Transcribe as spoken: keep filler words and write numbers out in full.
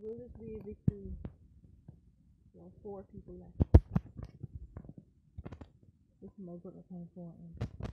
Will this be a victory? There are four people left. This is my brother playing Fortnite.